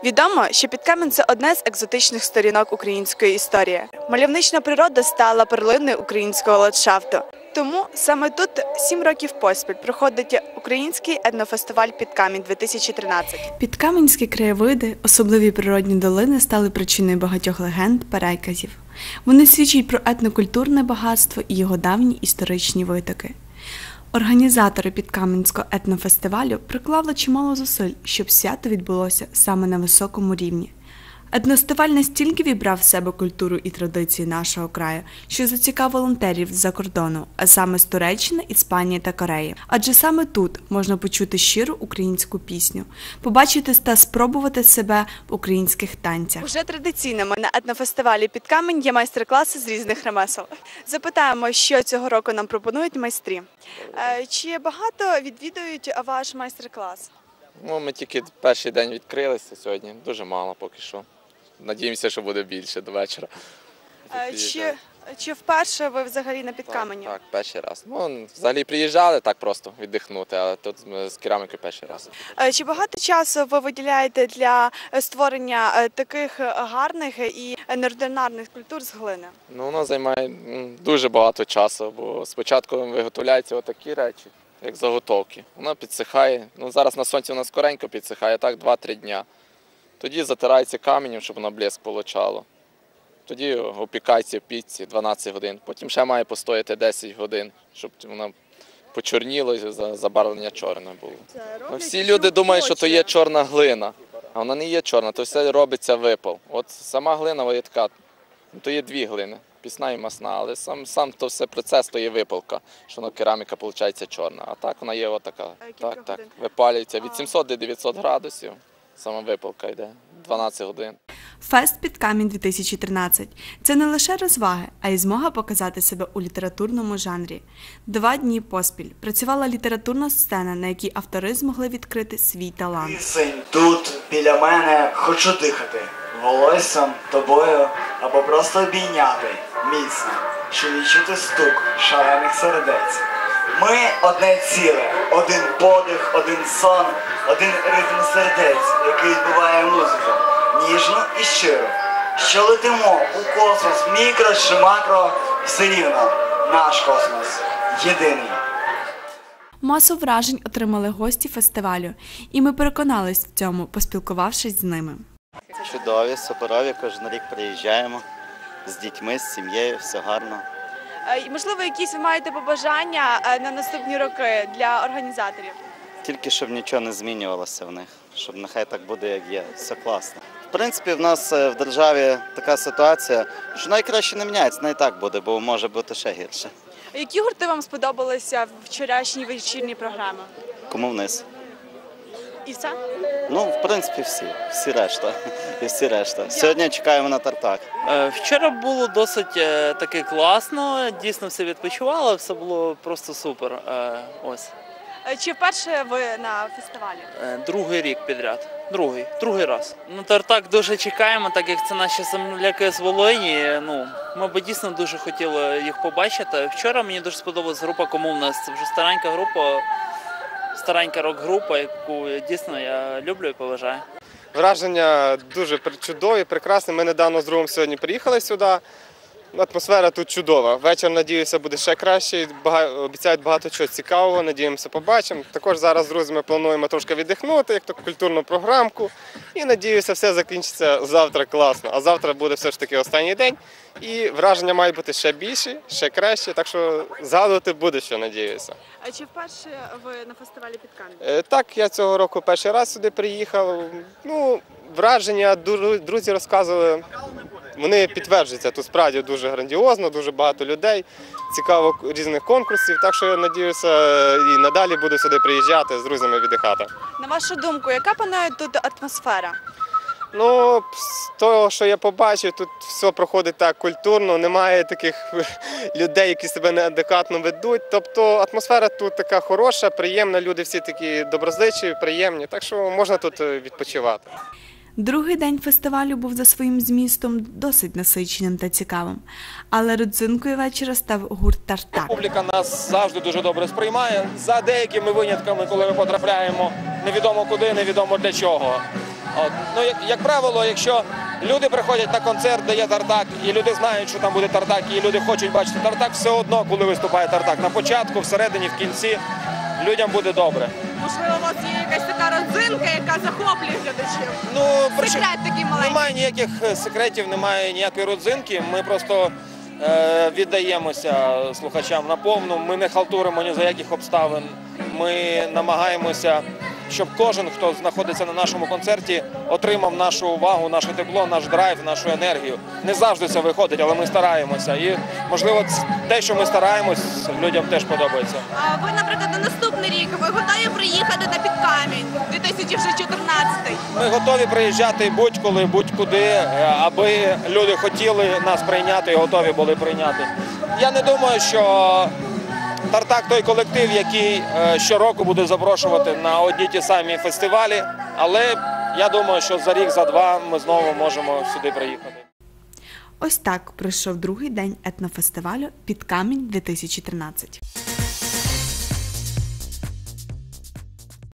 Відомо, що Підкам'янь – це одне з екзотичних сторінок української історії. Мальовнична природа стала перлиною українського ландшафту. Тому саме тут 7 років поспіль проходить український етнофестиваль «Підкам'янь-2013». Підкам'янські краєвиди, особливі природні долини стали причиною багатьох легенд, переказів. Вони свідчать про етнокультурне багатство і його давні історичні витоки. Організатори Підкам'янського етнофестивалю приклали чимало зусиль, щоб свято відбулося саме на високому рівні. Етнофестиваль настільки вібрав в себе культуру і традиції нашого краю, що зацікавив волонтерів з-за кордону, а саме з Туреччини, Іспанії та Кореї. Адже саме тут можна почути щиру українську пісню, побачити та спробувати себе в українських танцях. Уже традиційними на етнофестивалі «Підкам'янь» є майстер-класи з різних ремесел. Запитаємо, що цього року нам пропонують майстрі. Чи багато відвідують ваш майстер-клас? Ми тільки перший день відкрилися сьогодні, дуже мало поки що. Надіємося, що буде більше до вечора. Чи вперше ви взагалі на Підкам'яні? Так, перший раз. Взагалі приїжджали так просто віддихнути, але тут з керамікою перший раз. Чи багато часу ви виділяєте для створення таких гарних і неординарних культур з глини? Воно займає дуже багато часу, бо спочатку виготовляються отакі речі, як заготовки. Вона підсихає, зараз на сонці вона скоренько підсихає, так 2-3 дня. Тоді затирається каменем, щоб воно блиск получало. Тоді опікається в пічці 12 годин. Потім ще має постояти 10 годин, щоб воно почорніло і забарвлення чорне було. Всі люди думають, що то є чорна глина, а вона не є чорна, то все робиться випал. От сама глина є така, то є 2 глини, пісна і масна, але сам то все процес, то є випалка, що кераміка виходить чорна. А так вона є отака, так, випалюється від 700 до 900 градусів. Сама випалка йде, 12 годин. Фест «Підкам'янь-2013» – це не лише розваги, а й змога показати себе у літературному жанрі. 2 дні поспіль працювала літературна сцена, на якій автори змогли відкрити свій талант. Кисень тут, біля мене, хочу дихати. Волоссям, тобою, або просто обійняти міцно, щоб відчути стук шалених сердець. Ми одне ціле, один подих, один сон, один ритм сердець, який відбиває музику, ніжно і щиро. Що летимо у космос, мікро чи макро, все рівно, наш космос єдиний. Масу вражень отримали гості фестивалю, і ми переконались в цьому, поспілкувавшись з ними. Чудові, суперові, кожен рік приїжджаємо з дітьми, з сім'єю, все гарно. Можливо, якісь ви маєте побажання на наступні роки для організаторів? Тільки щоб нічого не змінювалося в них, щоб нехай так буде, як є, все класно. В принципі, в нас в державі така ситуація, що найкраще не міняється, не так буде, бо може бути ще гірше. Які гурти вам сподобалися в вчорашній вечірній програмі? Кому вниз? І все? В принципі, всі решта. Сьогодні чекаємо на Тартак. Вчора було досить таки класно, дійсно все відпочивало, все було просто супер. Ось. Чи вперше ви на фестивалі? Другий рік підряд. Другий раз. Тартак дуже чекаємо, так як це наші земляки з Волині. Ми б дійсно дуже хотіли їх побачити. Вчора мені дуже сподобалась група «Кому в нас». Це вже старенька група. Старенька рок-група, яку дійсно я люблю і поважаю. Враження дуже чудові, прекрасні. Ми недавно з другом сьогодні приїхали сюди. Атмосфера тут чудова. Вечір, надіюся, буде ще краще. Обіцяють багато чого цікавого, надіємося, побачимо. Також зараз з друзями плануємо трошки віддихнути, як то культурну програмку. І надіюся, все закінчиться завтра класно. А завтра буде все ж таки останній день. І враження мають бути ще більші, ще кращі. Так що згадувати буде, що надіюся. А чи вперше ви на фестивалі «Підкам'янь»? Так, я цього року перший раз сюди приїхав. Враження, друзі розказували, вони підтверджуються. Тут справді дуже грандіозно, дуже багато людей, цікаво різних конкурсів. Так що я сподіваюся, і надалі буду сюди приїжджати з друзями віддихати. На вашу думку, яка панує тут атмосфера? З того, що я побачив, тут все проходить так культурно, немає таких людей, які себе неадекватно ведуть. Тобто атмосфера тут така хороша, приємна, люди всі такі доброзичливі, приємні, так що можна тут відпочивати. Другий день фестивалю був за своїм змістом досить насиченим та цікавим. Але родзинкою вечора став гурт «Тартак». Публіка нас завжди дуже добре сприймає. За деякими винятками, коли ми потрапляємо невідомо куди, невідомо для чого. От. Ну, як правило, якщо люди приходять на концерт, де є Тартак, і люди знають, що там буде Тартак, і люди хочуть бачити Тартак, все одно, коли виступає Тартак, на початку, всередині, в кінці, людям буде добре. Можливо, у вас є якась така родзинка, яка захоплює глядачів? Ну, Секрет такий маленький. Немає ніяких секретів, немає ніякої родзинки. Ми просто віддаємося слухачам наповну. Ми не халтуримо ні за яких обставин. Ми намагаємося, щоб кожен, хто знаходиться на нашому концерті, отримав нашу увагу, наше тепло, наш драйв, нашу енергію. Не завжди це виходить, але ми стараємося. І, можливо, те, що ми стараємось, людям теж подобається. А ви, наприклад, на наступний рік ви готові приїхати на Підкамінь 2014? Ми готові приїжджати будь-коли, будь-куди, аби люди хотіли нас прийняти і готові були прийняти. Я не думаю, що Тартак той колектив, який щороку буде запрошувати на одні ті самі фестивалі, але я думаю, що за рік, за два ми знову можемо сюди приїхати. Ось так пройшов другий день етнофестивалю «Підкамінь-2013».